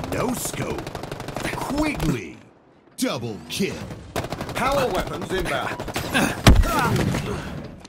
No scope. Quigley. Double kill. Power weapons inbound.